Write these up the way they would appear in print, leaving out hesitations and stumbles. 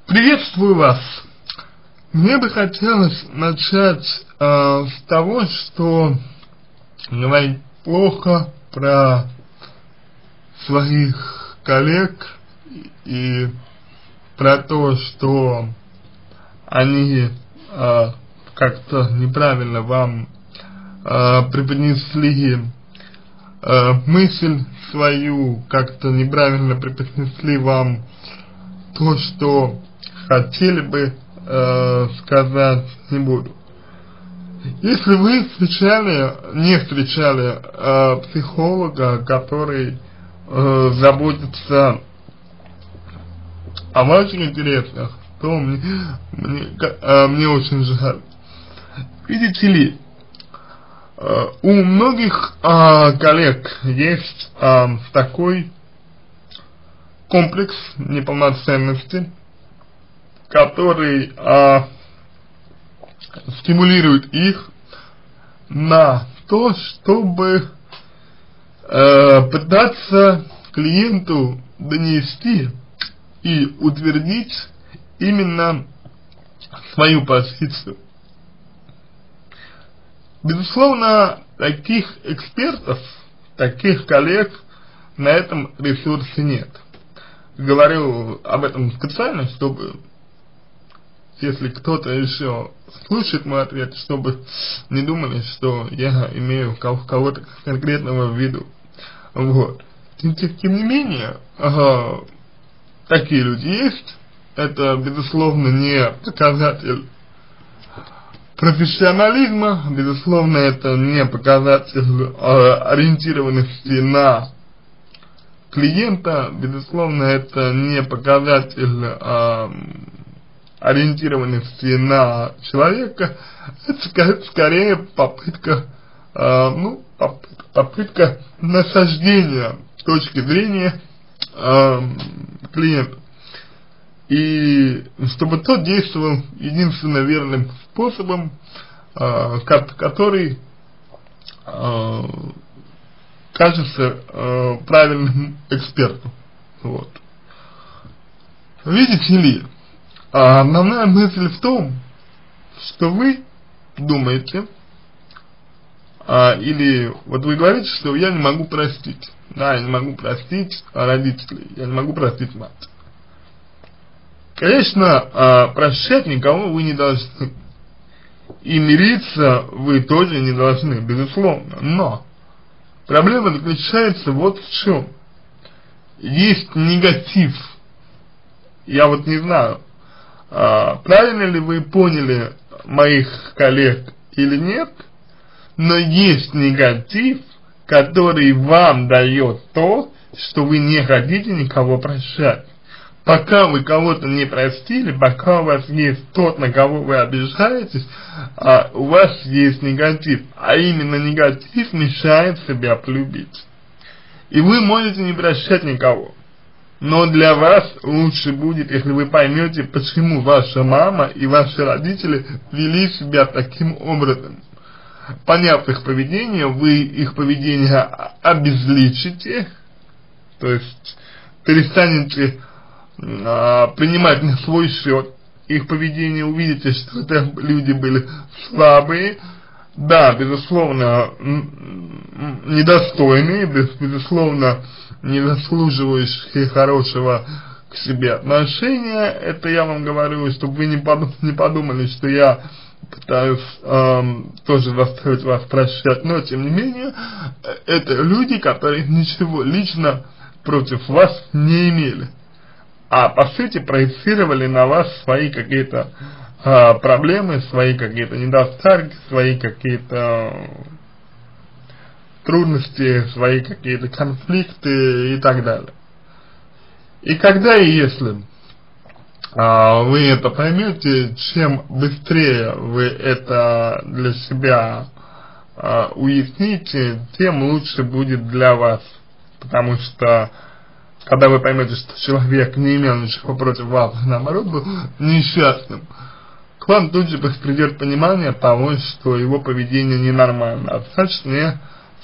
Приветствую вас. Мне бы хотелось начать с того, что говорить плохо про своих коллег и про то, что они как-то неправильно вам преподнесли мысль свою, как-то неправильно преподнесли вам то, что хотели бы сказать, не буду. Если вы не встречали психолога, который заботится о ваших интересах, то мне очень жаль. Видите ли, у многих коллег есть такой комплекс неполноценности, который стимулирует их на то, чтобы пытаться клиенту донести и утвердить именно свою позицию. Безусловно, таких экспертов, таких коллег на этом ресурсе нет. Говорю об этом специально, чтобы, если кто-то еще слушает мой ответ, чтобы не думали, что я имею кого-то конкретного в виду. Вот. Тем не менее, такие люди есть. Это, безусловно, не показатель профессионализма, безусловно, это не показатель ориентированности на клиента, безусловно, это не показатель ориентированности на человека, это скорее попытка насаждения точки зрения клиента. И чтобы тот действовал единственно верным способом, который кажется правильным эксперту. Вот. Видите ли, основная мысль в том, что вы думаете, или вот вы говорите, что я не могу простить. Да, я не могу простить родителей, я не могу простить мать. Конечно, прощать никого вы не должны. И мириться вы тоже не должны, безусловно. Но проблема заключается вот в чем. Есть негатив. Я вот не знаю, правильно ли вы поняли моих коллег или нет, но есть негатив, который вам дает то, что вы не хотите никого прощать. Пока вы кого-то не простили, пока у вас есть тот, на кого вы обижаетесь, у вас есть негатив, а именно негатив мешает себя полюбить. И вы можете не прощать никого, но для вас лучше будет, если вы поймете, почему ваша мама и ваши родители вели себя таким образом. Поняв их поведение, вы их поведение обезличите, то есть перестанете принимать на свой счет их поведение, увидите, что это люди были слабые, да, безусловно, недостойные, безусловно, не заслуживающие хорошего к себе отношения. Это я вам говорю, чтобы вы не подумали, что я пытаюсь тоже заставить вас прощать, но тем не менее, это люди, которые ничего лично против вас не имели, а по сути проецировали на вас свои какие-то проблемы, свои какие-то недостатки, свои какие-то трудности, свои какие-то конфликты и так далее. И когда и если вы это поймете, чем быстрее вы это для себя уясните, тем лучше будет для вас, потому что когда вы поймете, что человек не имел ничего против вас, наоборот, был несчастным, к вам тут же придет понимание того, что его поведение ненормально, а значит не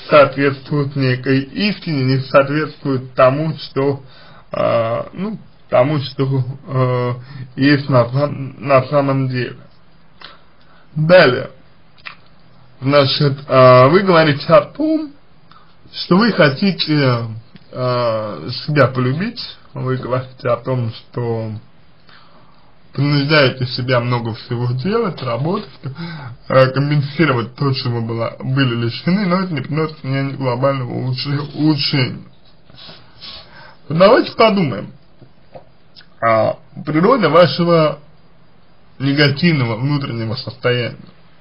соответствует некой истине, не соответствует тому, что тому, что есть на самом деле. Далее, значит, вы говорите о том, что вы хотите себя полюбить, вы говорите о том, что принуждаете себя много всего делать, работать, компенсировать то, чего были лишены, но это не приносит ни глобального улучшения. Давайте подумаем о природе вашего негативного внутреннего состояния.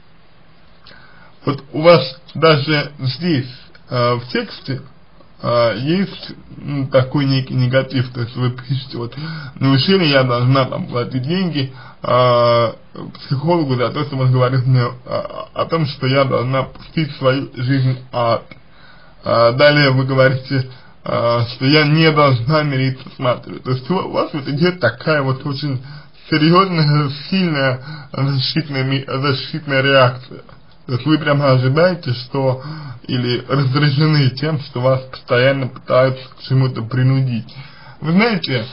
Вот у вас даже здесь, в тексте, есть такой некий негатив, то есть вы пишете, вот, неужели я должна там платить деньги психологу за то, что он говорит мне о том, что я должна пустить свою жизнь в ад. Далее вы говорите, что я не должна мириться с матерью. То есть у вас вот идет такая вот очень серьезная, сильная защитная реакция. То есть вы прямо ожидаете, что, или раздражены тем, что вас постоянно пытаются к чему-то принудить. Вы знаете,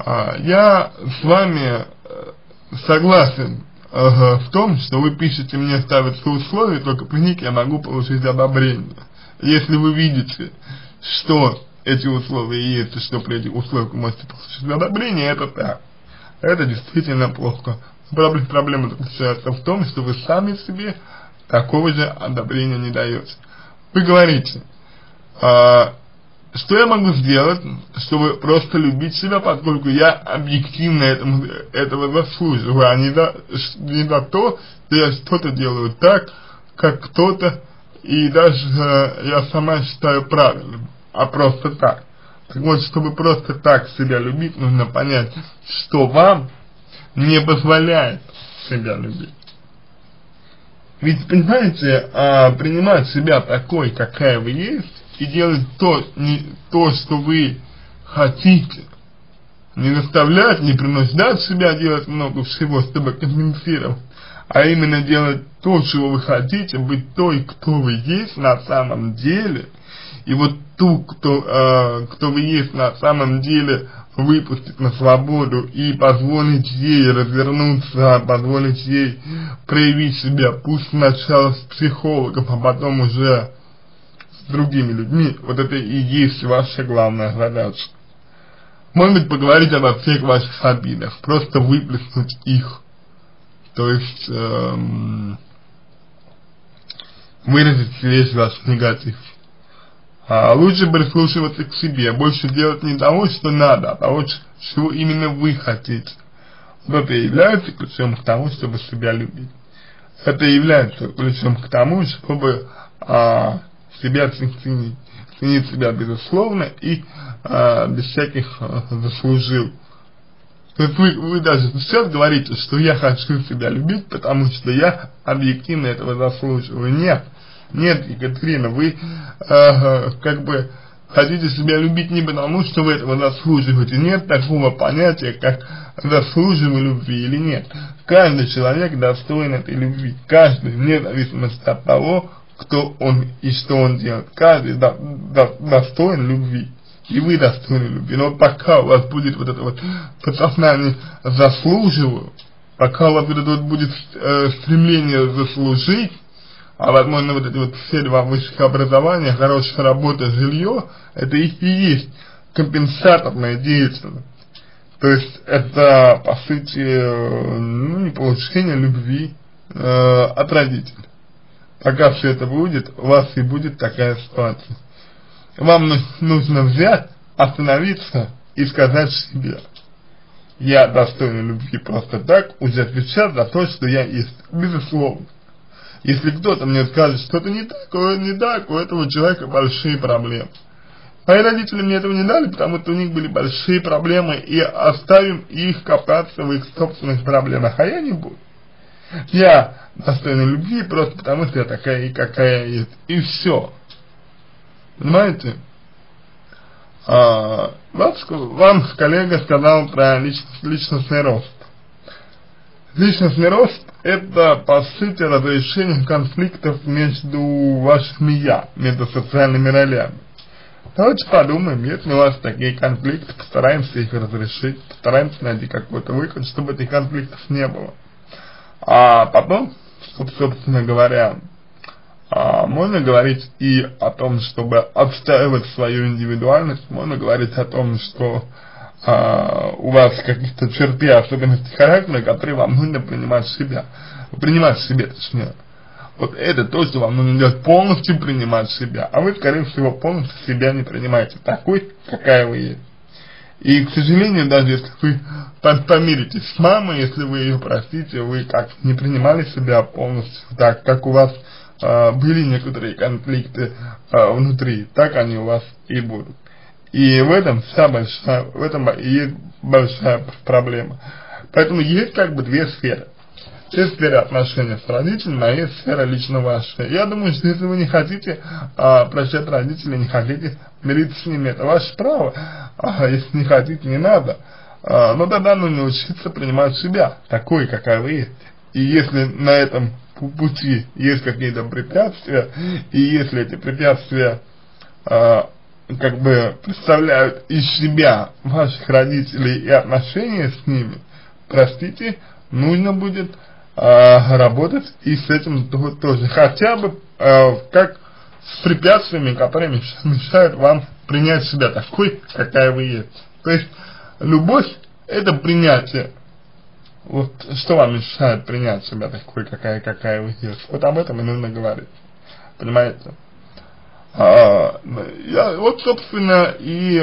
я с вами согласен в том, что вы пишете мне, ставятся условия, только при них я могу получить одобрение. Если вы видите, что эти условия есть, и что при этих условиях вы можете получить одобрение, это так. Это действительно плохо. Проблема заключается в том, что вы сами себе такого же одобрения не даете. Вы говорите, что я могу сделать, чтобы просто любить себя, поскольку я объективно этого заслуживаю, а не за то, что я что-то делаю так, как кто-то, и даже я сама считаю правильным, а просто так. Так вот, чтобы просто так себя любить, нужно понять, что вам не позволяет себя любить. Ведь, понимаете, принимать себя такой, какая вы есть, и делать то, что вы хотите, не заставлять, не принуждать себя делать много всего, чтобы компенсировать, а именно делать то, чего вы хотите, быть той, кто вы есть на самом деле, и вот ту, кто вы есть на самом деле, выпустить на свободу и позволить ей развернуться, позволить ей проявить себя, пусть сначала с психологом, а потом уже с другими людьми. Вот это и есть ваша главная задача. Может быть, поговорить обо всех ваших обидах, просто выплеснуть их, то есть выразить весь ваш негатив. Лучше прислушиваться к себе, больше делать не того, что надо, а того, чего именно вы хотите. Вот это и является ключом к тому, чтобы себя любить. Это и является ключом к тому, чтобы себя ценить себя безусловно и без всяких заслужил. То есть вы даже сейчас говорите, что я хочу себя любить, потому что я объективно этого заслуживаю. Нет, Екатерина, вы как бы хотите себя любить не потому, что вы этого заслуживаете. Нет такого понятия, как заслуживаю любви или нет. Каждый человек достоин этой любви. Каждый, вне зависимости от того, кто он и что он делает. Каждый достоин любви. И вы достойны любви. Но пока у вас будет вот это вот подсознание «заслуживаю», пока у вас вот это вот будет стремление заслужить, а возможно вот эти вот все два высших образования, хорошая работа, жилье, это и есть компенсаторная деятельность. То есть это по сути не получение любви от родителей. Пока все это будет, у вас и будет такая ситуация. Вам нужно взять, остановиться и сказать себе: я достоин любви просто так, уже отвечать за то, что я есть, безусловно. Если кто-то мне скажет, что это не так, у этого человека большие проблемы. Мои родители мне этого не дали, потому что у них были большие проблемы, и оставим их копаться в их собственных проблемах, а я не буду. Я достоин любви просто потому, что я такая и какая есть, и все. Понимаете? Вам коллега сказал про личностный рост. Личностный рост — это, по сути, разрешение конфликтов между вашими «я», между социальными ролями. Давайте подумаем, если у вас такие конфликты, постараемся их разрешить, постараемся найти какой-то выход, чтобы этих конфликтов не было. А потом, собственно говоря, можно говорить и о том, чтобы отстаивать свою индивидуальность, можно говорить о том, что у вас какие-то черты, особенности характера, которые вам нужно принимать в себе, точнее. Вот это то, что вам нужно делать, полностью принимать себя, а вы, скорее всего, полностью себя не принимаете такой, какая вы есть. И, к сожалению, даже если вы помиритесь с мамой, если вы ее простите, вы как не принимали себя полностью так, как у вас были некоторые конфликты внутри, так они у вас и будут. И в этом и есть большая проблема. Поэтому есть как бы две сферы. Есть сфера отношений с родителями, а есть сфера лично ваша. Я думаю, что если вы не хотите прощать родителей, не хотите мириться с ними, это ваше право. Если не хотите, не надо. Но тогда нужно учиться принимать себя такой, какая вы есть. И если на этом пути есть какие-то препятствия, и если эти препятствия как бы представляют из себя ваших родителей и отношения с ними, простите, нужно будет работать и с этим тоже, хотя бы как с препятствиями, которые мешают вам принять себя такой, какая вы есть. То есть любовь — это принятие. Вот что вам мешает принять себя такой, какая вы есть. Вот об этом и нужно говорить. Понимаете? Вот, собственно, и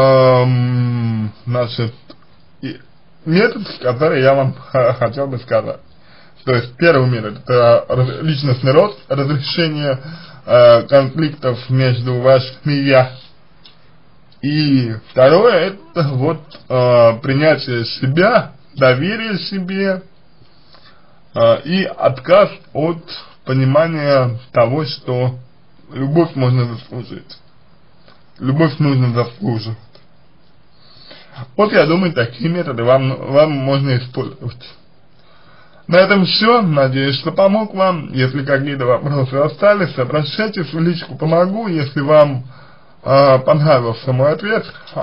метод, который я вам хотел бы сказать. То есть первый метод — это личностный рост, разрешение конфликтов между вашими «я». И второе — это вот принятие себя, доверие себе и отказ от понимания того, что любовь можно заслужить. Любовь нужно заслуживать. Вот я думаю, такие методы вам можно использовать. На этом все. Надеюсь, что помог вам. Если какие-то вопросы остались, обращайтесь в личку «Помогу». Если вам понравился мой ответ,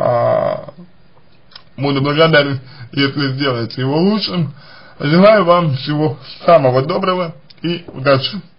буду благодарен, если сделаете его лучшим. Желаю вам всего самого доброго и удачи.